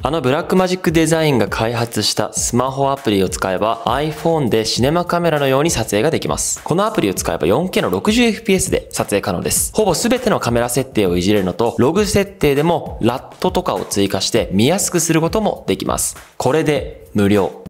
ブラックマジックデザインが開発したスマホアプリを使えば iPhone でシネマカメラのように撮影ができます。このアプリを使えば 4K の 60fps で撮影可能です。ほぼ全てのカメラ設定をいじれるのと、ログ設定でもラットとかを追加して見やすくすることもできます。これで無料。